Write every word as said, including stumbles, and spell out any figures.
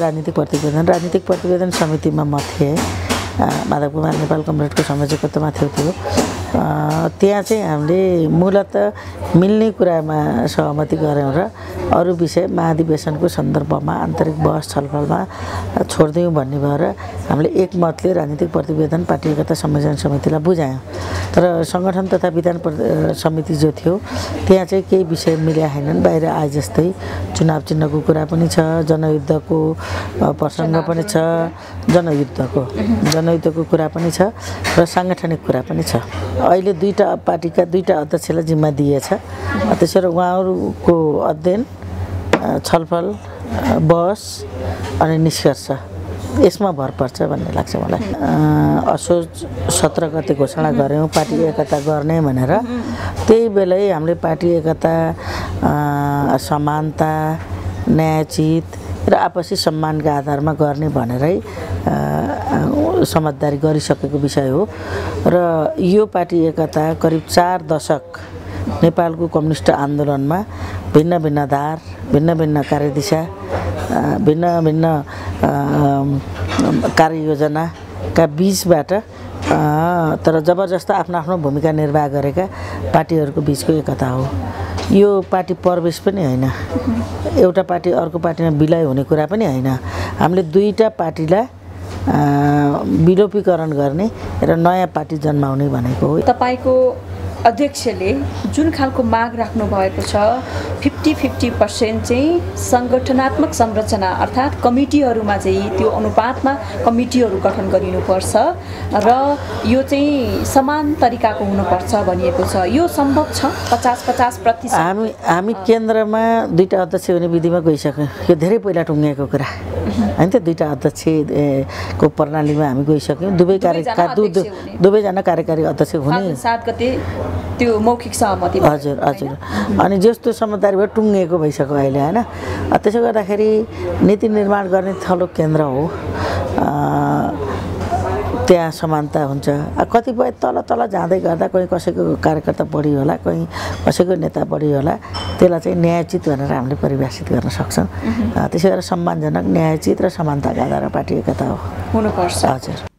राजनीतिक प्रतिवेदन राजनीतिक प्रतिवेदन समितिमा म थिएँ। माधव कुमार नेपाल कमरेडको संयोजकत्वमा थियो त्यो। त्यहाँ चाहिँ हामीले मूलत मिल्ने कुरामा सहमति गऱ्यौँ र अरू विषय महाधिवेशनको सन्दर्भमा आन्तरिक बहस छलफलमा छोड्दियौँ भन्ने भएर हामीले एकमतले राजनीतिक प्रतिवेदन पार्टी एकता संयोजन समितिलाई बुझायौँ। तर सङ्गठन तथा विधान समिति जो थियो त्यहाँ चाहिँ केही विषय मिल्या छैनन्। बाहिर आए जस्तै चुनाव चिन्हको कुरा पनि छ, जनयुद्धको प्रसङ्ग पनि छ, जनयुद्धको जनयुद्धको कुरा पनि छ र साङ्गठनिक कुरा पनि छ। अहिले दुईटा पार्टीका दुईटा अध्यक्षलाई जिम्मा दिएछ। त्यसैले उहाँहरूको अध्ययन, छलफल, बहस अनि निष्कर्ष यसमा भर पर्छ भन्ने लाग्छ मलाई। असोज सत्र गते घोषणा गऱ्यौँ पार्टी एकता गर्ने भनेर। त्यही बेलै हामीले पार्टी एकता, समानता, न्यायोचित र आपसी सम्मानका आधारमा गर्ने भनेरै समझदारी गरिसकेको विषय हो। र यो पार्टी एकता करिब चार दशक नेपालको कम्युनिस्ट आन्दोलनमा भिन्न भिन्न धार, भिन्न भिन्न कार्यदिशा, भिन्न भिन्न कार्ययोजनाका बीचबाट तर जबरजस्त आफ्नो आफ्नो भूमिका निर्वाह गरेका पार्टीहरूको बीचको एकता हो। यो पार्टी प्रवेश पनि होइन, एउटा पार्टी अर्को पार्टीमा विलय हुने कुरा पनि होइन। हामीले दुईटा पार्टीलाई विलोपीकरण गर्ने र नयाँ पार्टी जन्माउने भनेको हो। तपाईको अध्यक्षले जुन खालको माग राख्नु भएको छ फिफ्टी फिफ्टी पर्सेंट चाहिँ संगठनात्मक संरचना अर्थात् कमिटीहरूमा चाहिँ त्यो अनुपातमा कमिटीहरू गठन गरिनुपर्छ र यो चाहिँ समान तरिकाको हुनुपर्छ भनिएको छ। यो सम्भव छ? पचास पचास प्रतिशत हामी हामी केन्द्रमा दुईटा अध्यक्ष हुने विधिमा गइसक्यौँ। यो धेरै पहिला टुङ्गिएको कुरा हैन त। दुईटा अध्यक्षको प्रणालीमा हामी गइसक्यौँ। दुवै कार्यका दुवैजना कार्यकारी अध्यक्ष हुने सात गते त्यो मौखिक सहमति। हजुर हजुर। अनि जस्तो समझदारी भयो टुङ्गिएको भइसक्यो अहिले हैन। त्यसो गर्दाखेरि नीति निर्माण गर्ने थलो केन्द्र हो। त्यहाँ समानता हुन्छ। कतिपय तल तल जाँदै गर्दा कोही कसैको कार्यकर्ता बढी होला, कोही कसैको नेता बढी होला, त्यसलाई चाहिँ न्यायोचित भनेर हामीले परिभाषित गर्न सक्छौँ। त्यसै गरेर सम्मानजनक, न्यायोचित र समानताका आधारमा पार्टी एकता हो हुनुपर्छ। हजुर।